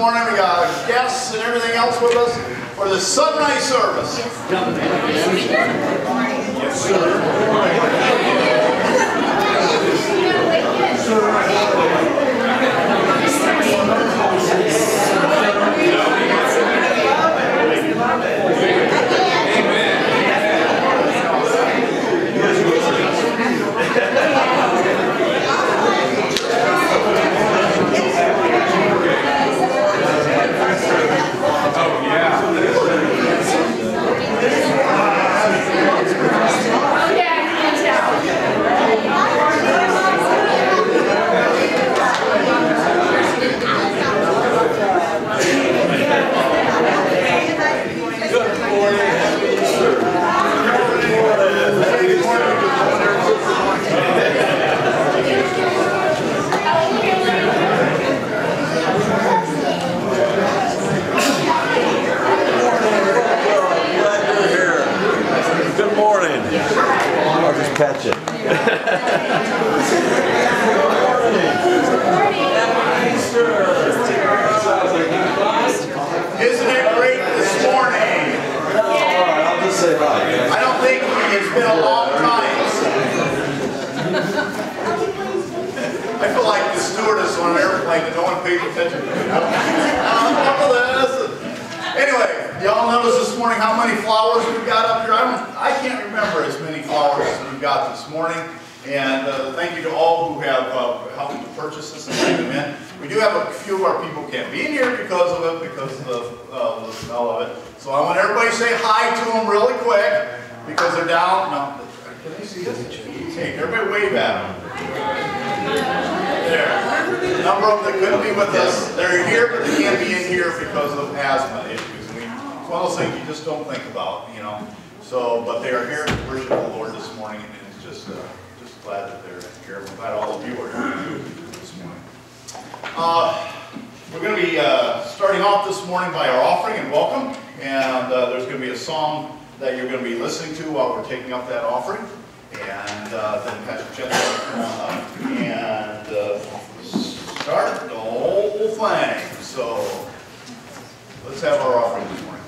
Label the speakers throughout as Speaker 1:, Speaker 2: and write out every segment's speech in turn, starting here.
Speaker 1: morning. We got guests and everything else with us for the sunrise service. Yes, sir.
Speaker 2: Catch it.
Speaker 1: Isn't it great this morning?
Speaker 2: Alright, I'll just say hi.
Speaker 1: I don't think it's been a long time. I feel like the stewardess on an airplane that no one pays attention to. Anyway, y'all notice this morning how many flowers we've got up here? I can't remember as many flowers as we've got this morning. And thank you to all who have helped to purchase this and bring them in. We do have a few of our people who can't be in here because of it, because of the smell of it. So I want everybody to say hi to them really quick because they're down. No, can they see this? Hey, everybody wave at them. There. A number of them that couldn't be with us, they're here, but they can't be in here because of asthma issues. And it's one of those things you just don't think about, you know. So, but they are here to worship the Lord this morning, and it's just glad that they're here. I'm glad all of you are here this morning. We're going to be starting off this morning by our offering and welcome, and there's going to be a song that you're going to be listening to while we're taking up that offering. And then Pastor Chet's going to come on up and start the whole thing. So let's have our offering this morning.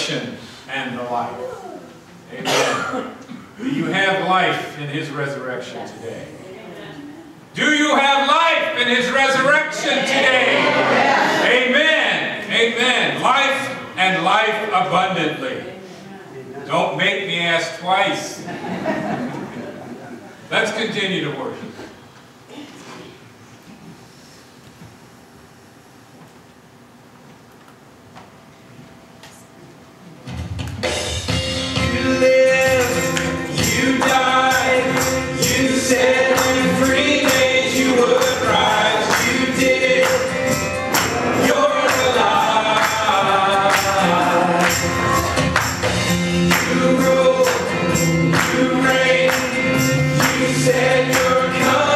Speaker 3: resurrection and the life. Amen. Do you have life in His resurrection today? Do you have life in His resurrection today? Amen. Amen. Life and life abundantly. Don't make me ask twice. Let's continue to worship.
Speaker 4: You lived, you died, you said in 3 days you would rise. You did it, you're alive. You rule, you reign, you said you're coming.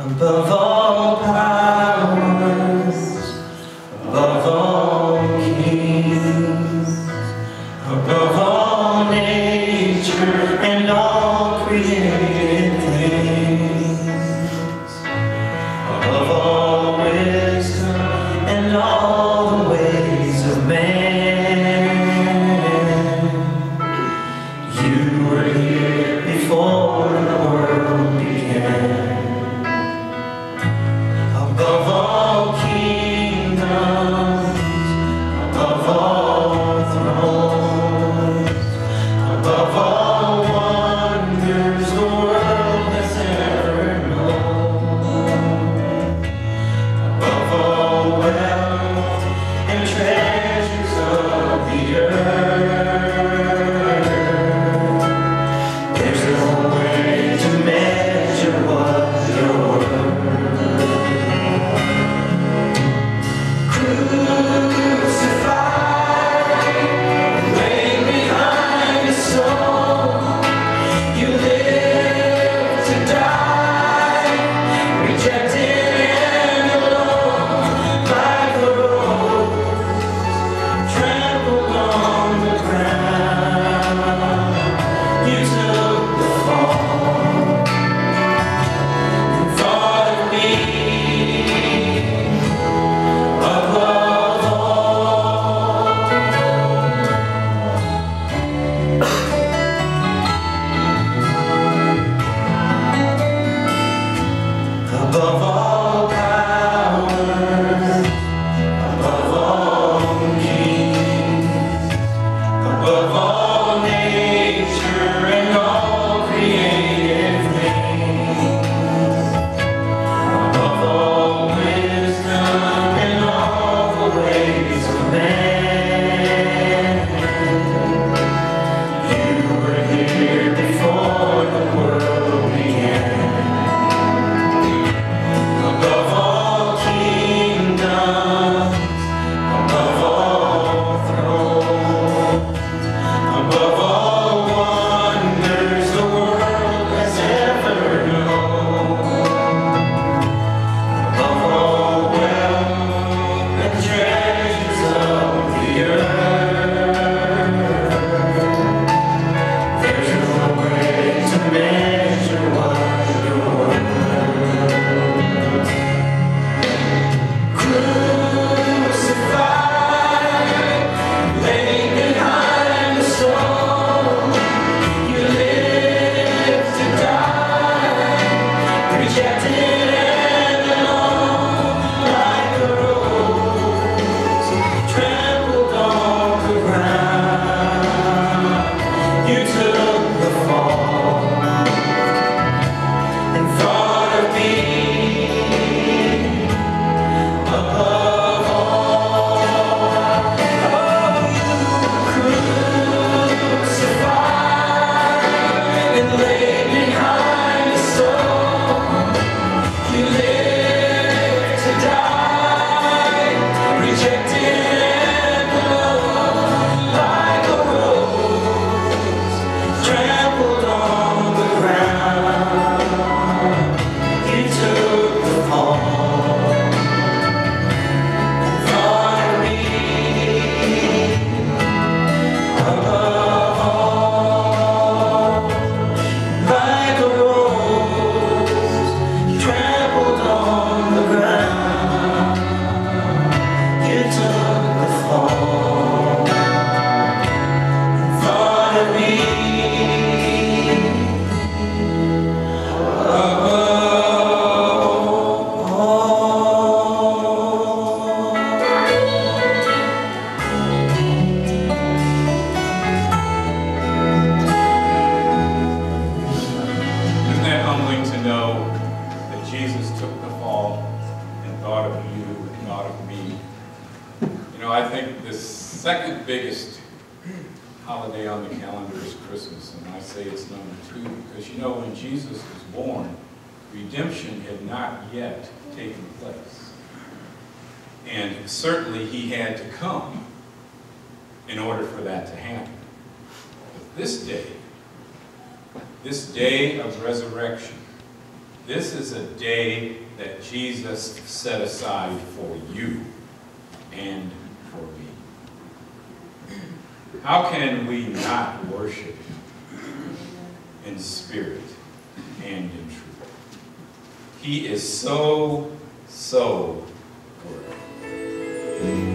Speaker 4: above all powers, above all kings, above all nature and all created things, above all wisdom and all the ways of man. You were here before the world began. Above all kingdoms, above all thrones, above all wonders the world has ever known, above all wealth and treasures of the earth, there's no way to measure what you're worth. Above all powers, above all kings, above all nature and all created things, above all wisdom and all the ways of man. You were here before the world began. Above all kingdoms, above all thrones, above all wonders the world has ever known, above all wealth and treasures of the earth, there's no way to measure what you're worth. Crucified, laid behind the stone, you lived to die, rejected and alone, like a rose trampled on the ground. You took the fall and thought of me above all. Oh, you crucified and laid behind the stone. You lived to die, rejected and alone, like a rose trampled on the ground. You took the fall, thought of me above all, like a rose trampled on the ground. You took the fall, thought of me above all.
Speaker 3: Isn't that humbling to know that Jesus took the fall and thought of you and thought of me? You know, I think the second biggest holiday on the calendar is Christmas, and I say it's number 2 because, you know, when Jesus was born, redemption had not yet taken place. And certainly he had to come in order for that to happen. But this day of resurrection, This is a day that Jesus set aside for you and for me. How can we not worship Him in spirit and in truth? He is so, so good.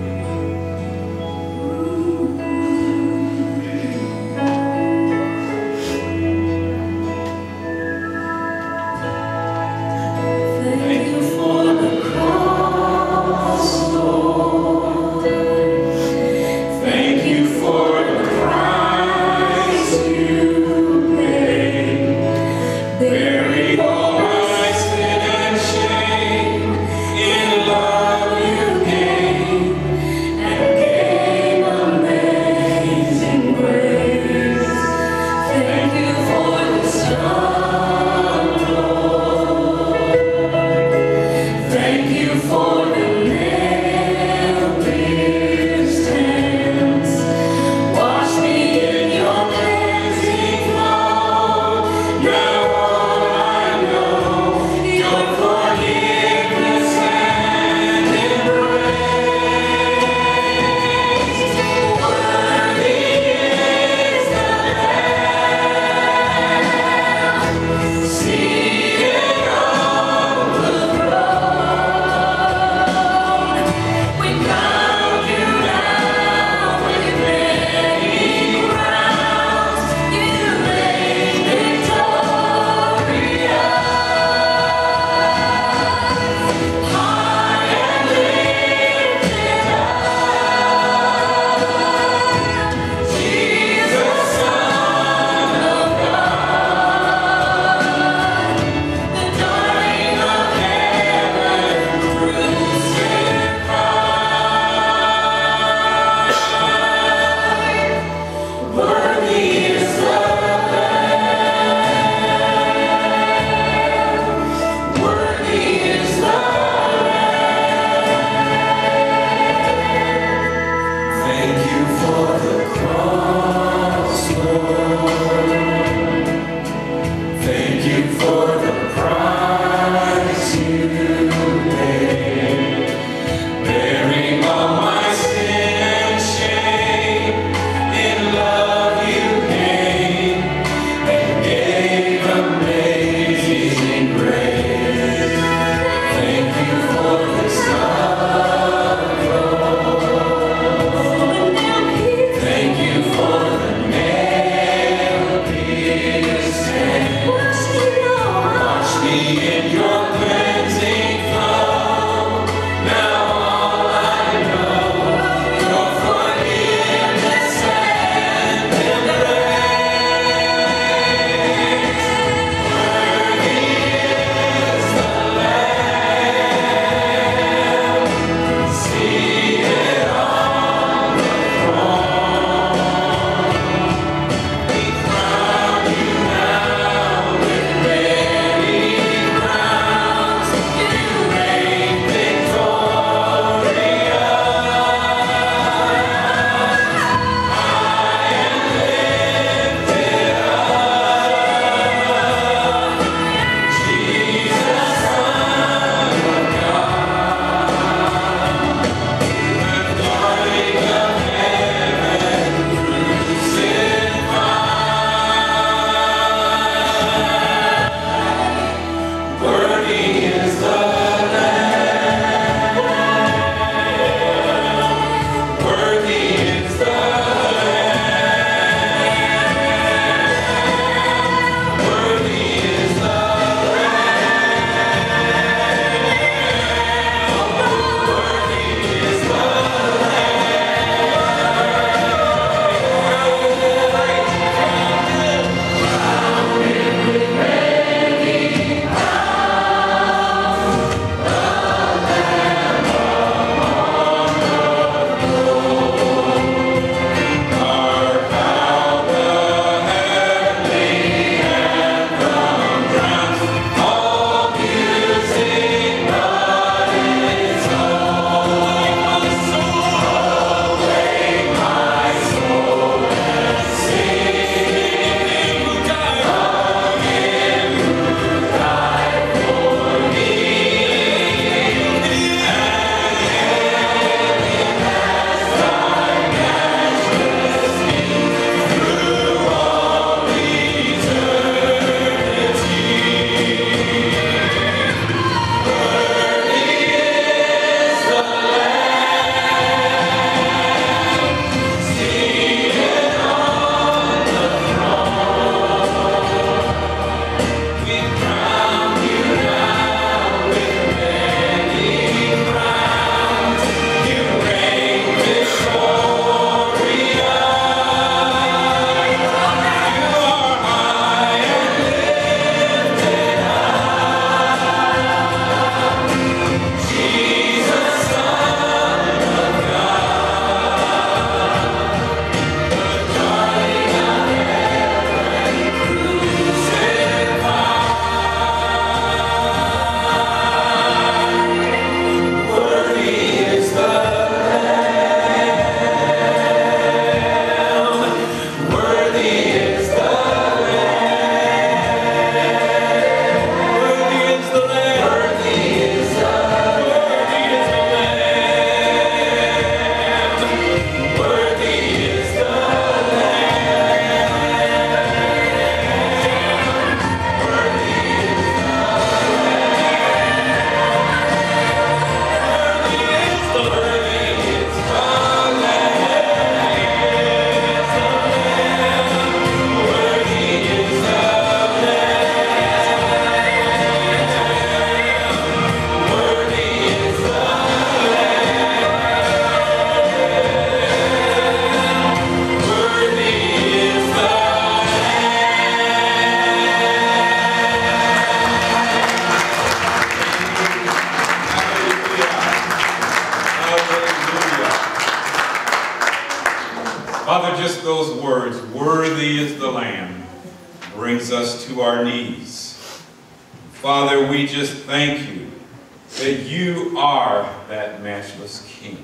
Speaker 3: Father, just those words, worthy is the Lamb, brings us to our knees. Father, we just thank you that you are that matchless King.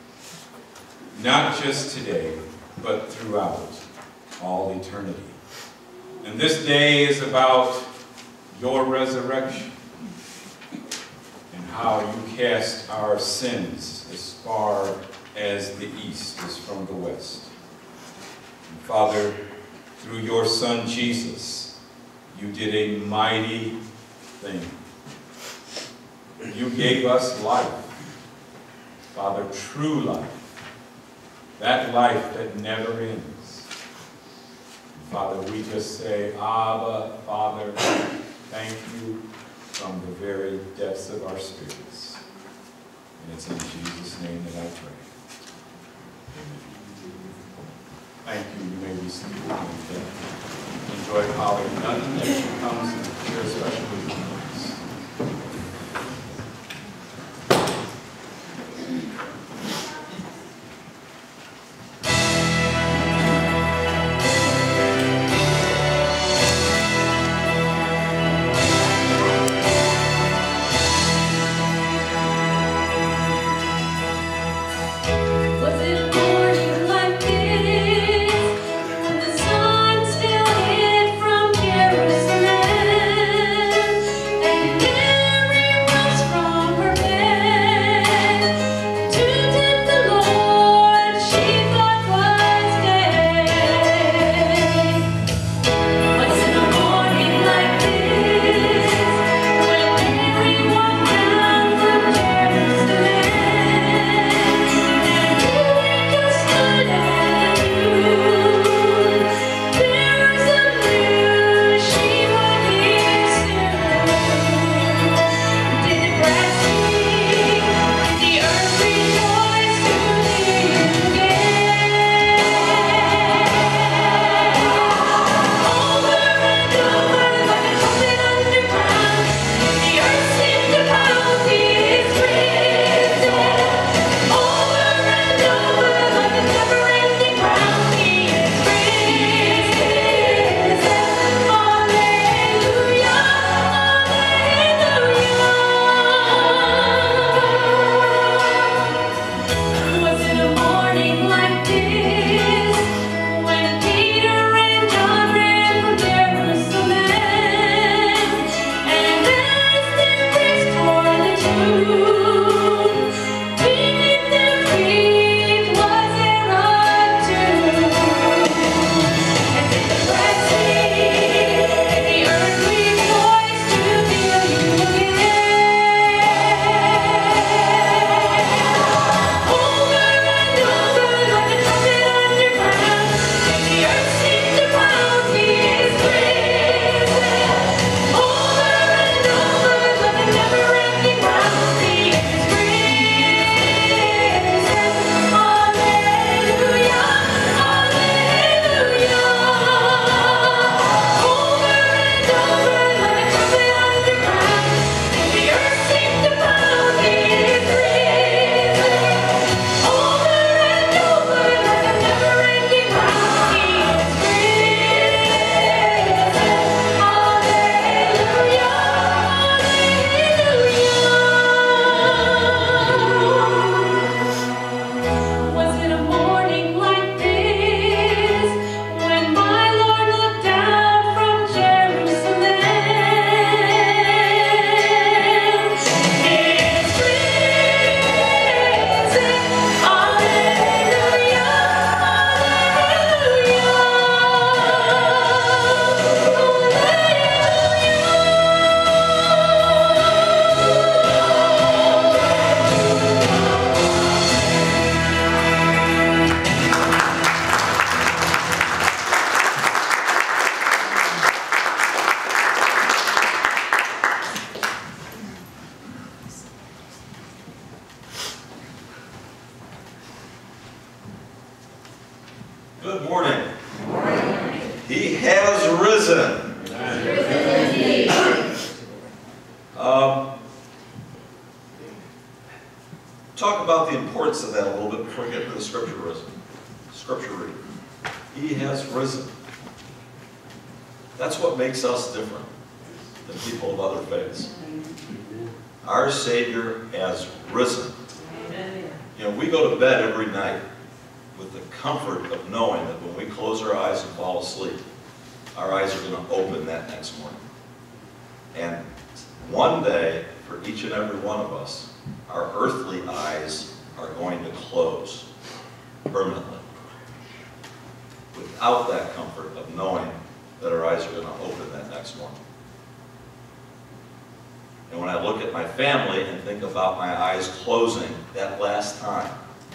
Speaker 3: Not just today, but throughout all eternity. And this day is about your resurrection and how you cast our sins as far as the east is from the west. And Father, through your Son Jesus, you did a mighty thing. You gave us life, Father, true life, that life that never ends. Father, we just say, Abba, Father, thank you from the very depths of our spirits. And it's in Jesus' name that I pray. Amen. Thank you. You may be seated and enjoy Holly Nunn as she comes and share special with us.
Speaker 2: Good morning. He has risen. Talk about the importance of that a little bit before we get into the scripture scripture reading. He has risen. That's what makes us different than people of other faiths. Our Savior has risen. You know, we go to bed every night with the comfort of knowing that when we close our eyes and fall asleep, our eyes are going to open that next morning. And one day, for each and every one of us, our earthly eyes are going to close permanently. Without that comfort of knowing that our eyes are going to open that next morning. And when I look at my family and think about my eyes closing that last time,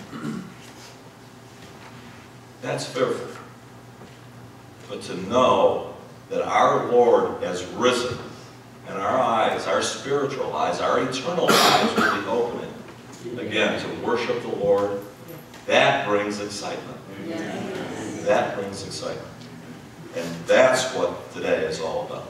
Speaker 2: that's fearful. But to know that our Lord has risen, and our eyes, our spiritual eyes, our eternal eyes will be opening again to worship the Lord, that brings excitement. That brings excitement. And that's what today is all about.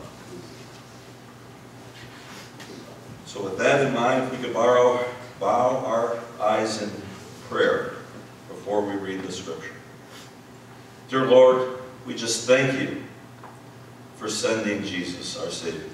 Speaker 2: So with that in mind, if we could bow our eyes in prayer before we read the scripture. Dear Lord, we just thank you for sending Jesus, our Savior,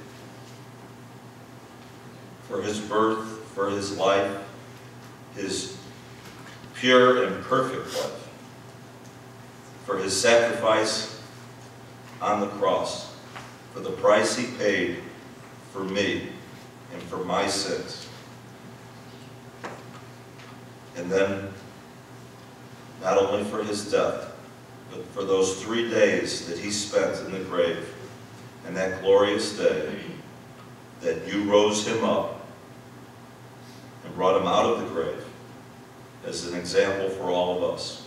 Speaker 2: for his birth, for his life, his pure and perfect life, for his sacrifice on the cross, for the price he paid for me and for my sins. And then, not only for his death, but for those 3 days that he spent in the grave, and that glorious day that you rose him up and brought him out of the grave as an example for all of us.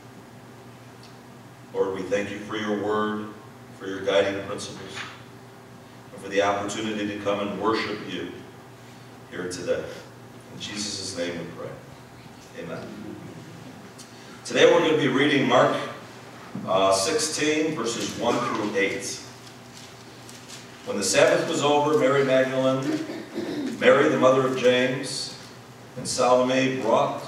Speaker 2: Lord, we thank you for your word, for your guiding principles, and for the opportunity to come and worship you here today. In Jesus' name we pray. Amen. Today we're going to be reading Mark 16, verses 1 through 8. When the Sabbath was over, Mary Magdalene, Mary the mother of James, and Salome bought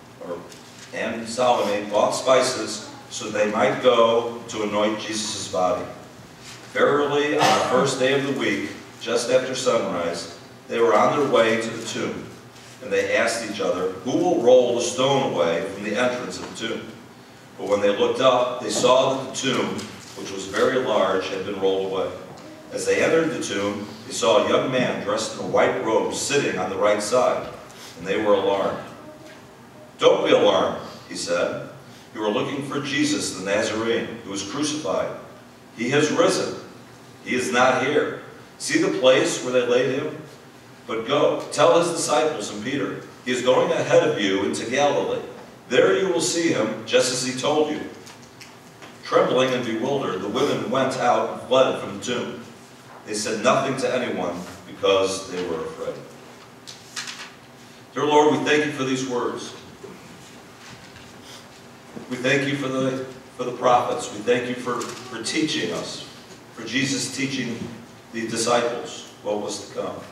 Speaker 2: spices so they might go to anoint Jesus' body. Verily, on the first day of the week, just after sunrise, they were on their way to the tomb, and they asked each other, "Who will roll the stone away from the entrance of the tomb?" But when they looked up, they saw that the tomb, which was very large, had been rolled away. As they entered the tomb, they saw a young man dressed in a white robe sitting on the right side, and they were alarmed. "Don't be alarmed," he said. "You are looking for Jesus the Nazarene, who was crucified. He has risen. He is not here. See the place where they laid him? But go, tell his disciples and Peter, he is going ahead of you into Galilee. There you will see him, just as he told you." Trembling and bewildered, the women went out and fled from the tomb. They said nothing to anyone because they were afraid. Dear Lord, we thank you for these words. We thank you for the prophets. We thank you for teaching us, for Jesus teaching the disciples what was to come.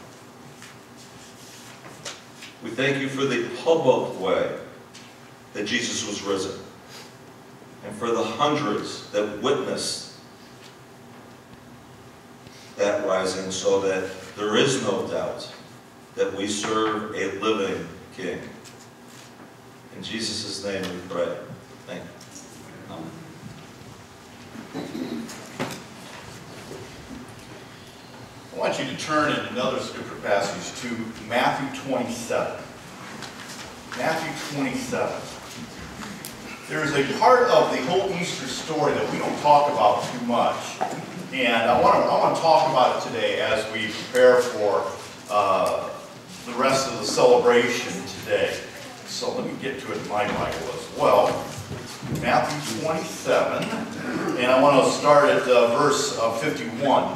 Speaker 2: We thank you for the public way that Jesus was risen, and for the hundreds that witnessed that rising, so that there is no doubt that we serve a living King. In Jesus' name we pray. Thank you. Amen.
Speaker 1: I want you to turn in another scripture passage to Matthew 27. Matthew 27. There's a part of the whole Easter story that we don't talk about too much. And I want to talk about it today as we prepare for the rest of the celebration today. So let me get to it in my Bible as well. Matthew 27. And I want to start at verse 51.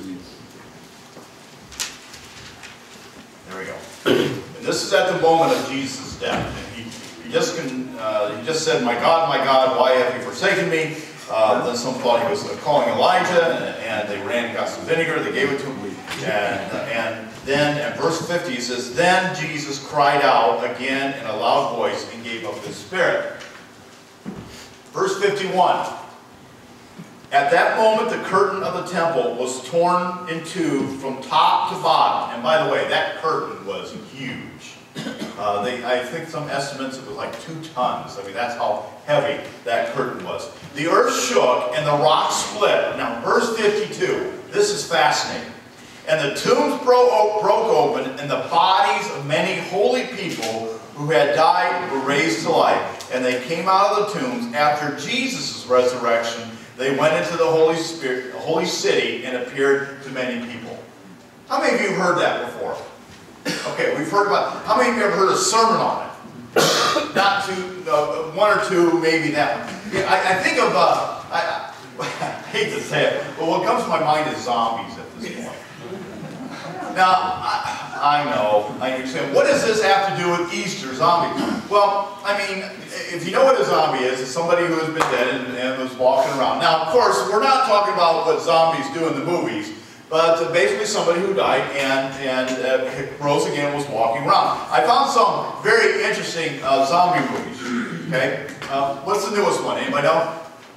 Speaker 1: There we go. And this is at the moment of Jesus' death. And he just said, my God, why have you forsaken me?" Then some thought he was calling Elijah, and they ran and got some vinegar. They gave it to him. And then at verse 50 he says, "Then Jesus cried out again in a loud voice and gave up his spirit." Verse 51. At that moment, the curtain of the temple was torn in two from top to bottom. And by the way, that curtain was huge. I think some estimates it was like 2 tons. I mean, that's how heavy that curtain was. The earth shook and the rocks split. Now, verse 52. This is fascinating. And the tombs broke open, and the bodies of many holy people who had died were raised to life. And they came out of the tombs after Jesus' resurrection. They went into the holy city and appeared to many people. How many of you have heard that before? Okay, we've heard about. How many of you have heard a sermon on it? Not two, 1 or 2, maybe that one. Yeah, I think of. I hate to say it, but what comes to my mind is zombies at this point. Now, I know, I understand. What does this have to do with Easter, zombies? Well, I mean, if you know what a zombie is, it's somebody who has been dead and was walking around. Now, of course, we're not talking about what zombies do in the movies, but basically somebody who died and rose again and was walking around. I found some very interesting zombie movies. Okay, what's the newest one? Anybody know?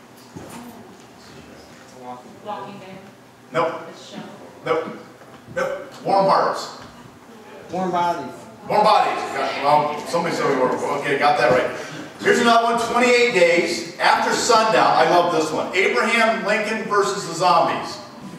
Speaker 5: Walking Dead.
Speaker 1: Nope.
Speaker 5: This show.
Speaker 1: Nope. Nope. Warm Hearts.
Speaker 6: Warm bodies.
Speaker 1: Warm Bodies. Well, somebody said we were. Okay, got that right. Here's another one. 28 Days After Sundown. I love this one. Abraham Lincoln versus the Zombies.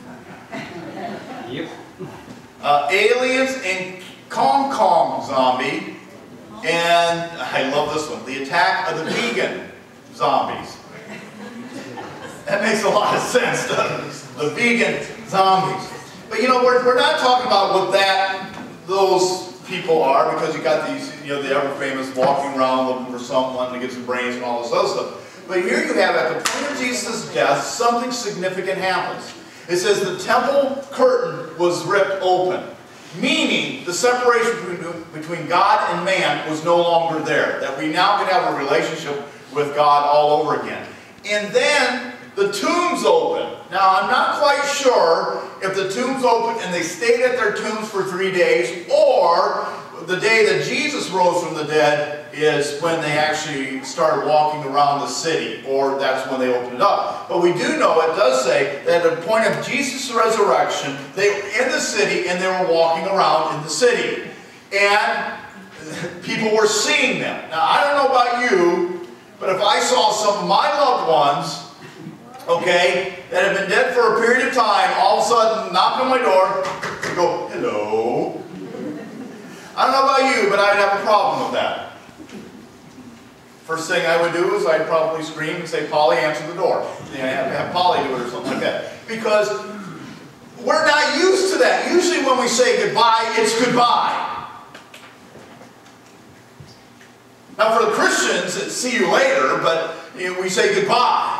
Speaker 6: Yep.
Speaker 1: Aliens and Kong Kong Zombie. And I love this one. The Attack of the Vegan Zombies. That makes a lot of sense, doesn't it? The vegan zombies. But you know, we're not talking about what those people are, because you got these, you know, the ever famous walking around looking for someone to get some brains and all this other stuff. But here you have, at the point of Jesus' death, something significant happens. It says the temple curtain was ripped open, meaning the separation between God and man was no longer there. That we now can have a relationship with God all over again. And then the tombs open. Now, I'm not quite sure if the tombs opened and they stayed at their tombs for 3 days, or the day that Jesus rose from the dead is when they actually started walking around the city, or that's when they opened it up. But we do know, it does say, that at the point of Jesus' resurrection, they were in the city and they were walking around in the city. And people were seeing them. Now, I don't know about you, but if I saw some of my loved ones, okay, that have been dead for a period of time, all of a sudden knock on my door and go, hello. I don't know about you, but I'd have a problem with that. First thing I would do is I'd probably scream and say, Polly, answer the door. You know, have Polly do it or something like that. Because we're not used to that. Usually when we say goodbye, it's goodbye. Now for the Christians, it's see you later, but you know, we say goodbye.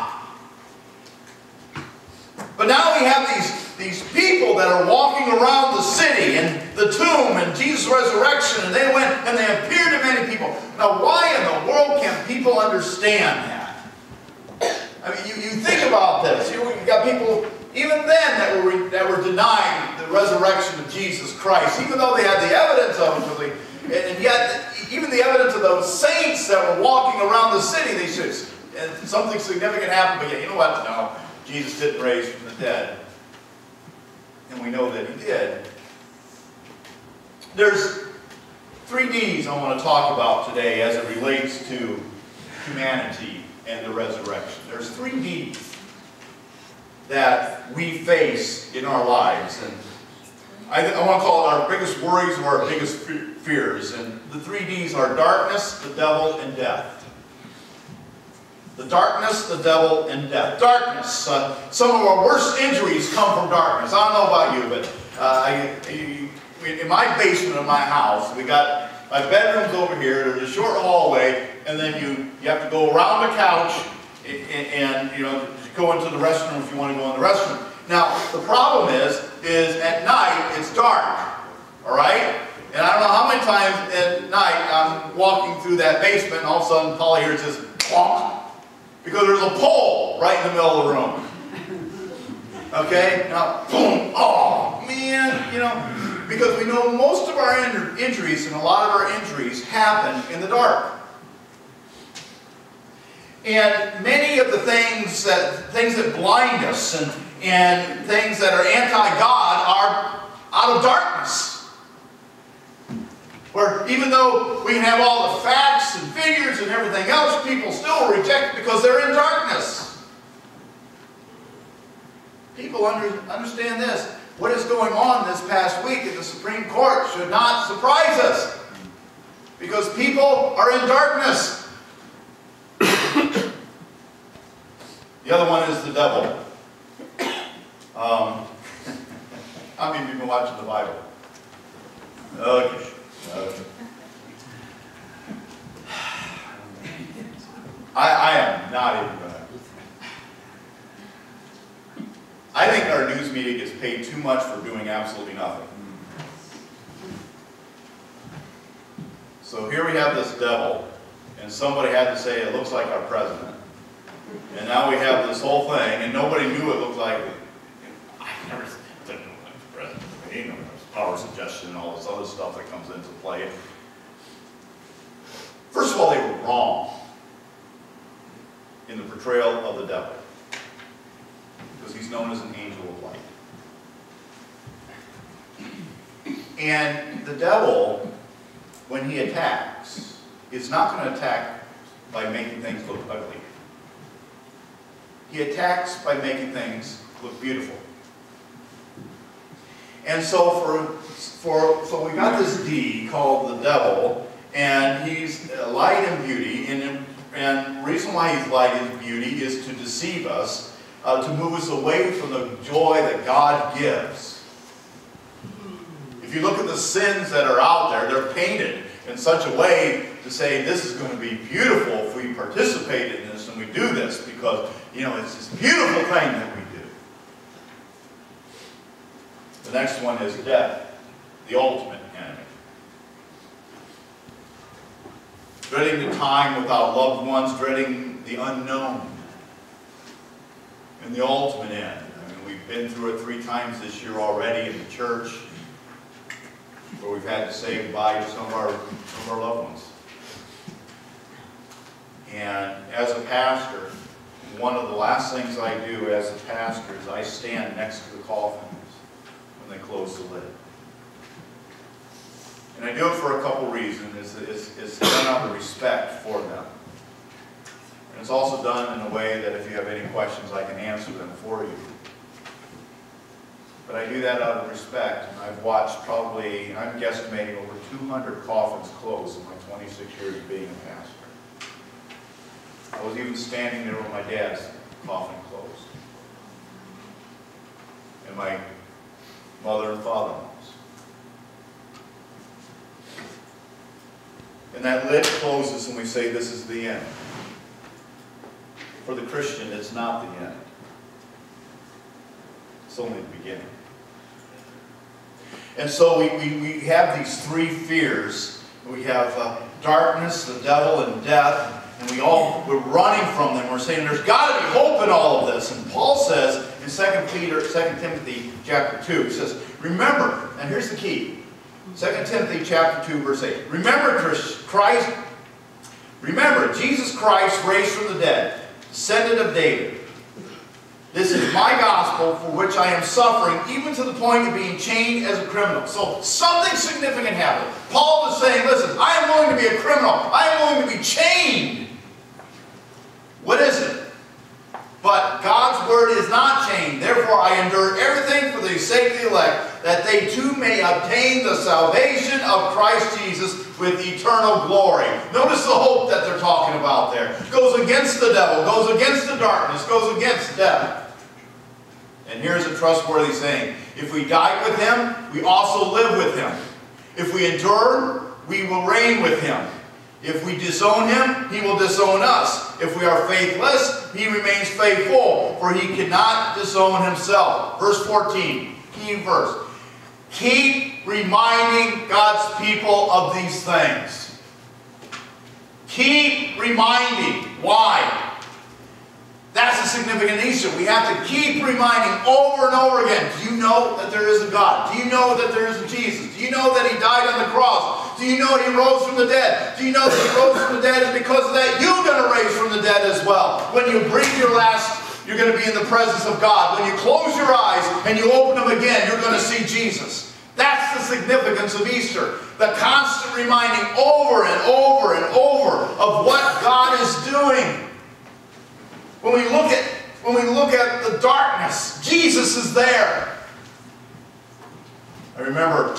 Speaker 1: But now we have these people that are walking around the city and the tomb and Jesus' resurrection, and they went and they appeared to many people. Now, why in the world can't people understand that? I mean, you think about this. You've got people even then that were denying the resurrection of Jesus Christ, even though they had the evidence of it. And yet, even the evidence of those saints that were walking around the city, they said, and something significant happened, but yeah, you know what? No. Jesus didn't raise from the dead. And we know that he did. There's 3 Ds I want to talk about today as it relates to humanity and the resurrection. There's 3 Ds that we face in our lives. And I want to call it our biggest worries or our biggest fears. And the 3 Ds are darkness, the devil, and death. The darkness, the devil, and death. Darkness. Some of our worst injuries come from darkness. I don't know about you, but in my basement of my house, we got my bedroom's over here. There's a short hallway, and then you have to go around the couch and you know, go into the restroom if you want to go in the restroom. Now the problem is at night it's dark. All right. And I don't know how many times at night I'm walking through that basement, and all of a sudden Polly hears this clonk. Because there's a pole right in the middle of the room. Okay? Now, boom! Oh, man! You know, because we know most of our injuries and a lot of our injuries happen in the dark. And many of the things that blind us and things that are anti-God are out of darkness. Where even though we can have all the facts and figures and everything else, people still reject it because they're in darkness. People understand this. What is going on this past week in the Supreme Court should not surprise us. Because people are in darkness. The other one is the devil. How many of you have been watching the Bible? Okay. I am not even going to. I think our news media gets paid too much for doing absolutely nothing. So here we have this devil, and somebody had to say it looks like our president. And now we have this whole thing, and nobody knew it looked like. I never didn't know like the president. You know, there's power suggestion and all this other stuff that comes into play. First of all, they were wrong in the portrayal of the devil, because he's known as an angel of light. And the devil, when he attacks, is not going to attack by making things look ugly. He attacks by making things look beautiful. And so so we got this D called the devil, and he's light and beauty, and the reason why he's light and beauty is to deceive us, to move us away from the joy that God gives. If you look at the sins that are out there, they're painted in such a way to say this is going to be beautiful if we participate in this and we do this, because, you know, it's this beautiful thing that we do. The next one is death, the ultimate enemy. Dreading the time without loved ones, dreading the unknown, and the ultimate end. I mean, we've been through it 3 times this year already in the church, where we've had to say goodbye to some of our loved ones. And as a pastor, one of the last things I do as a pastor is I stand next to the coffins when they close the lid. And I do it for a couple reasons. It's done out of respect for them. And it's also done in a way that if you have any questions, I can answer them for you. But I do that out of respect. And I've watched probably, I'm guesstimating, over 200 coffins close in my 26 years of being a pastor. I was even standing there when my dad's coffin closed. And my mother and father-in-law's. And that lid closes and we say this is the end. For the Christian, it's not the end. It's only the beginning. And so we have these 3 fears. We have darkness, the devil, and death. And we're running from them. We're saying there's got to be hope in all of this. And Paul says in 2 Timothy chapter 2, he says, remember, and here's the key. 2 Timothy chapter 2, verse 8. Remember Jesus Christ raised from the dead, descendant of David. This is my gospel for which I am suffering, even to the point of being chained as a criminal. So something significant happened. Paul is saying, listen, I am going to be a criminal. I am going to be chained. What is it? But God's word is not chained. Therefore I endure everything for the sake of the elect, that they too may obtain the salvation of Christ Jesus with eternal glory. Notice the hope that they're talking about there. Goes against the devil, goes against the darkness, goes against death. And here's a trustworthy saying. If we die with him, we also live with him. If we endure, we will reign with him. If we disown him, he will disown us. If we are faithless, he remains faithful, for he cannot disown himself. Verse 14, key verse. Keep reminding God's people of these things. Keep reminding. Why? That's a significant issue. We have to keep reminding over and over again. Do you know that there is a God? Do you know that there is a Jesus? Do you know that he died on the cross Do you know He rose from the dead? Do you know that He rose from the dead? And because of that, you're going to raise from the dead as well. When you breathe your last, you're going to be in the presence of God. When you close your eyes and you open them again, you're going to see Jesus. That's the significance of Easter. The constant reminding over and over and over of what God is doing. When we look at the darkness, Jesus is there. I remember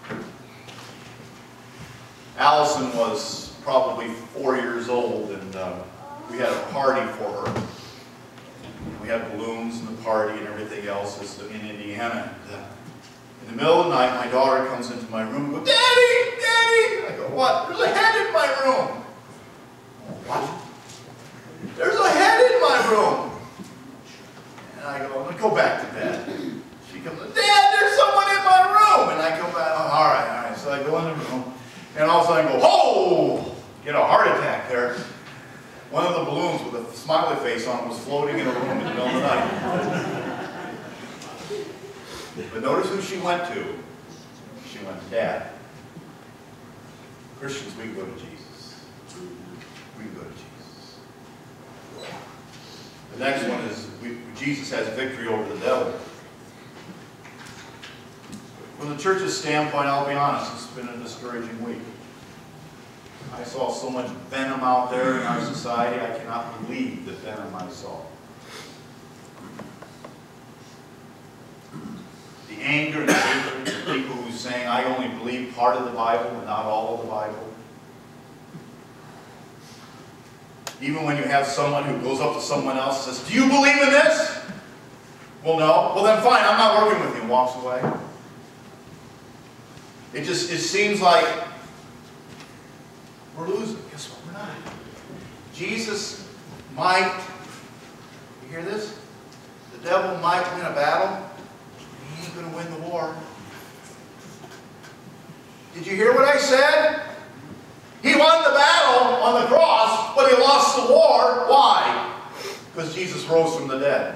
Speaker 1: Allison was probably 4 years old, and we had a party for her. We had balloons and the party and everything else in Indiana. In the middle of the night, my daughter comes into my room and goes, "Daddy, Daddy!" I go, "What?" "There's a head in my room." "Oh, what?" "There's a head in my room." And I go back to bed. She comes, "Dad, there's someone in my room." And I go back, "Oh, all right. So I go in the room, and all of a sudden I go, "Oh!" Get a heart attack there. One of the balloons with a smiley face on it was floating in a room in the middle of the night. But notice who she went to. She went to Dad. Christians, we can go to Jesus. We can go to Jesus. The next one is Jesus has victory over the devil. From the church's standpoint, I'll be honest, it's been a discouraging week. I saw so much venom out there in our society, I cannot believe the venom I saw. The anger and the hatred of people who are saying, "I only believe part of the Bible and not all of the Bible." Even when you have someone who goes up to someone else and says, "Do you believe in this?" "Well, no." "Well, then fine, I'm not working with you," and walks away. It seems like we're losing. Guess what? We're not. Jesus might, you hear this? The devil might win a battle. He ain't going to win the war. Did you hear what I said? He won the battle on the cross, but he lost the war. Why? Because Jesus rose from the dead.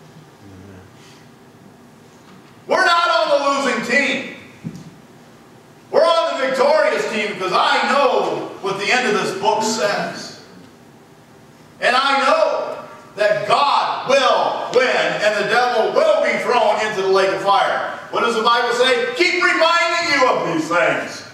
Speaker 1: We're not on the losing team. We're on the victorious team because I know what the end of this book says. And I know that God will win and the devil will be thrown into the lake of fire. What does the Bible say? Keep reminding you of these things.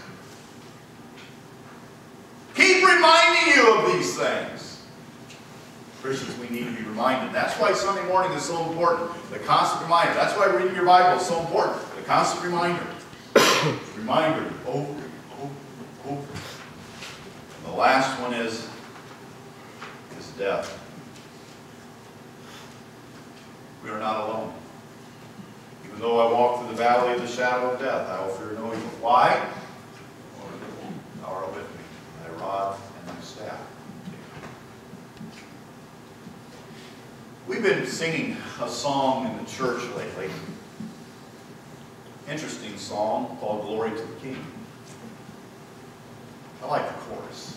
Speaker 1: Keep reminding you of these things. Christians, we need to be reminded. That's why Sunday morning is so important. The constant reminder. That's why reading your Bible is so important. The constant reminder. Reminder over and over and over. And the last one is death. We are not alone. Even though I walk through the valley of the shadow of death, I will fear no evil. Why? Thou art with me, thy rod and thy staff. We've been singing a song in the church lately. Interesting song called "Glory to the King." I like the chorus.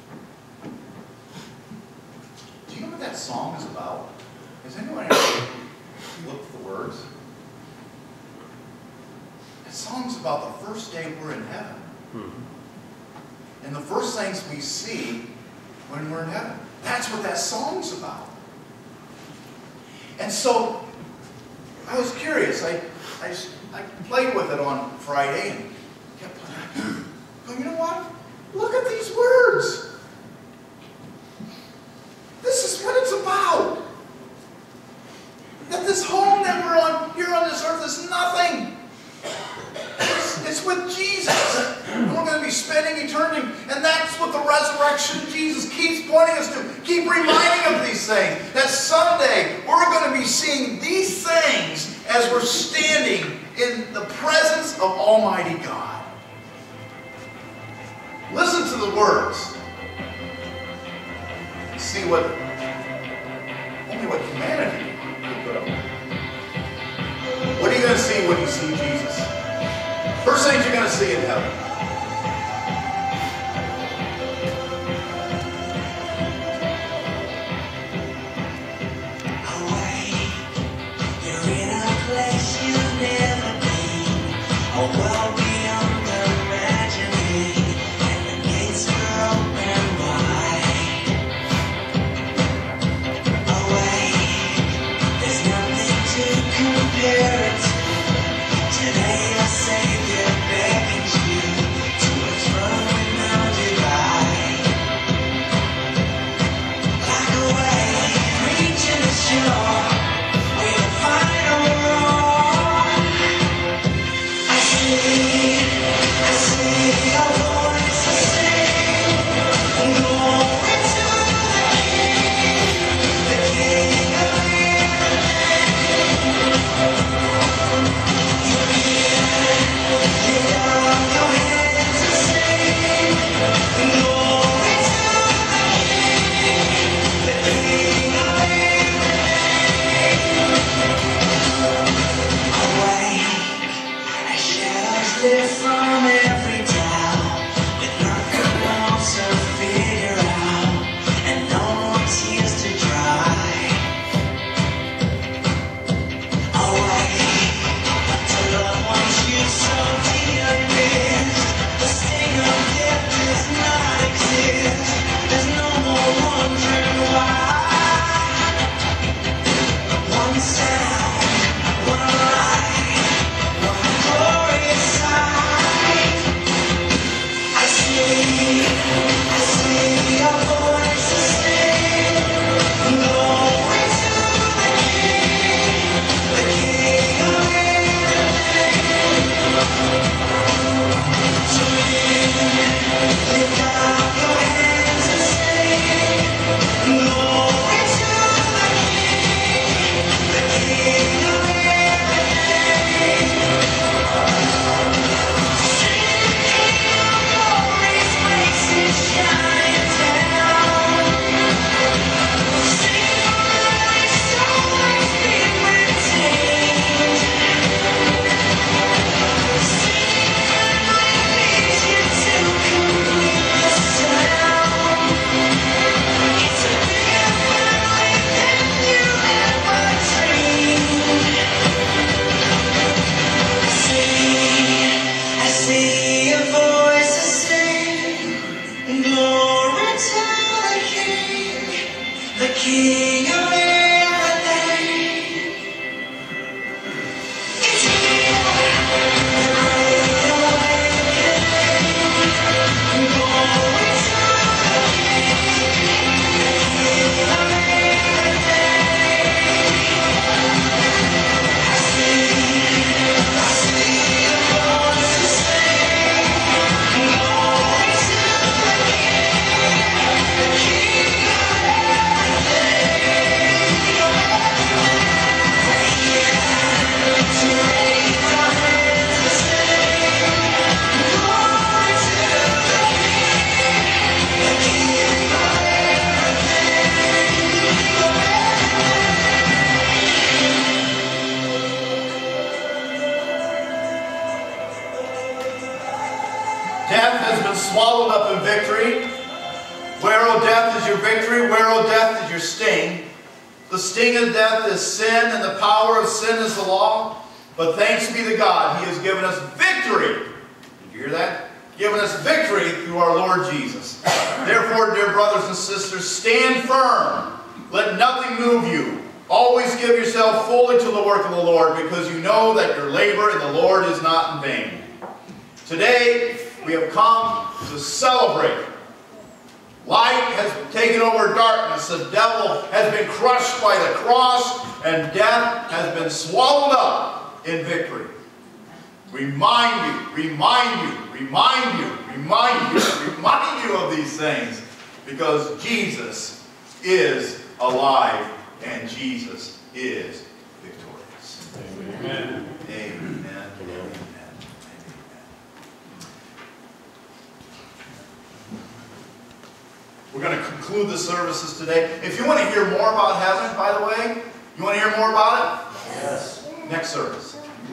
Speaker 1: Do you know what that song is about? Has anyone ever looked at the words? That song's about the first day we're in heaven. And the first things we see when we're in heaven. That's what that song's about. And so, I was curious. I played with it on Friday and kept playing. But you know what? Look at these words. This is what it's about. That this home that we're on here on this earth is nothing. It's with Jesus. And we're going to be spending eternity. And that's what the resurrection of Jesus keeps pointing us to. Keep reminding of these things. That someday we're going to be seeing these things as we're standing in the presence of Almighty God. Listen to the words. See what only what humanity can put up with. What are you going to see when you see Jesus? First things you're going to see in heaven.
Speaker 4: Away, you're in a place you've never been, a world beyond imagining. king of everything. It's here, the great awakening. Glory to the king of
Speaker 1: Death has been swallowed up in victory. Where, O death, is your victory? Where, O death, is your sting? The sting of death is sin, and the power of sin is the law. But thanks be to God, He has given us victory. Did you hear that? Given us victory through our Lord Jesus. Therefore, dear brothers and sisters, stand firm. Let nothing move you. Always give yourself fully to the work of the Lord, because you know that your labor in the Lord is not in vain. Today, we have come to celebrate. Light has taken over darkness. The devil has been crushed by the cross, and death has been swallowed up in victory. Remind you of these things, because Jesus is alive and Jesus is victorious.
Speaker 3: Amen.
Speaker 1: Amen. We're going to conclude the services today. If you want to hear more about heaven, by the way, you want to hear more about it? Yes. Next service.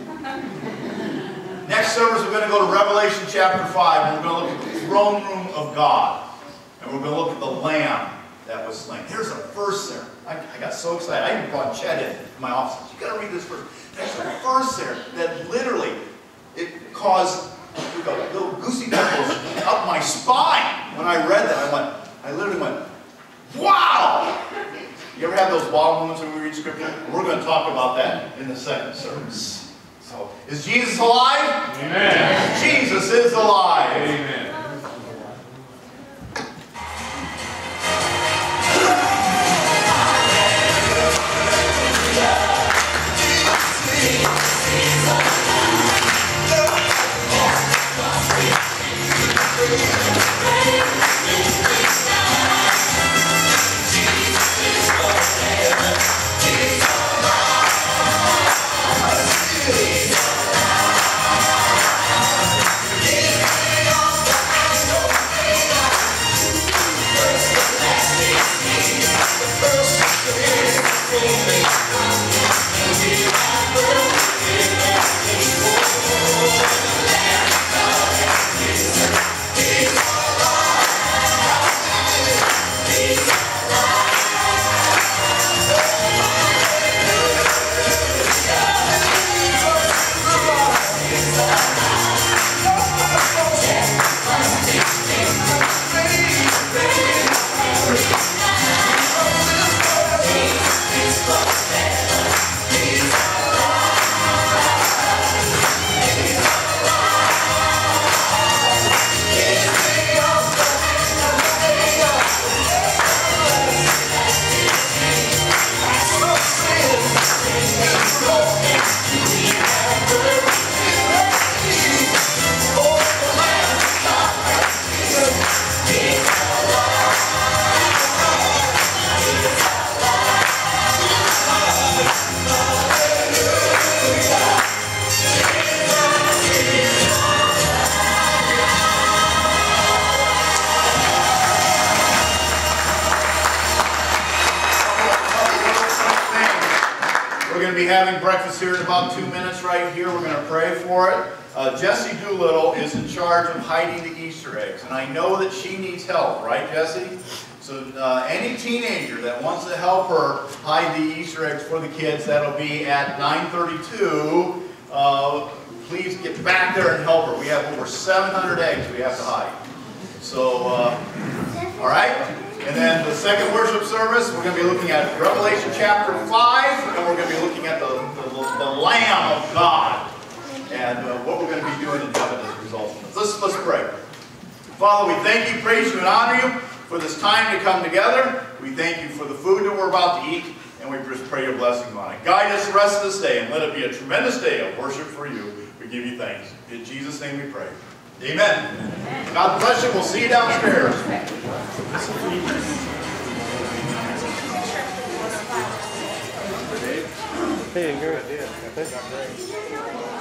Speaker 1: Next service, we're going to go to Revelation chapter 5, and we're going to look at the throne room of God. And we're going to look at the Lamb that was slain. Here's a verse there. I got so excited. I even brought Chet in my office. You got to read this verse. There's a verse there that literally, it caused little goosey pimples up my spine. When I read that, I literally went, wow! You ever have those wow moments when we read Scripture? We're going to talk about that in the second service. So, is Jesus alive?
Speaker 3: Amen.
Speaker 1: Jesus is alive.
Speaker 3: Amen.
Speaker 1: Having breakfast here in about 2 minutes right here. We're going to pray for it. Jessie Doolittle is in charge of hiding the Easter eggs, and I know that she needs help, right, Jessie? So any teenager that wants to help her hide the Easter eggs for the kids, that'll be at 9:32. Please get back there and help her. We have over 700 eggs we have to hide. So, all right? And then the second worship service, we're going to be looking at Revelation chapter 5, and we're going to be looking at the Lamb of God, and what we're going to be doing in heaven as a result of this. Let's pray. Father, we thank you, praise you, and honor you for this time to come together. We thank you for the food that we're about to eat, and we just pray your blessing on it. Guide us the rest of this day, and let it be a tremendous day of worship for you. We give you thanks. In Jesus' name we pray. Amen. God bless you. We'll see you downstairs.
Speaker 6: Hey, good idea.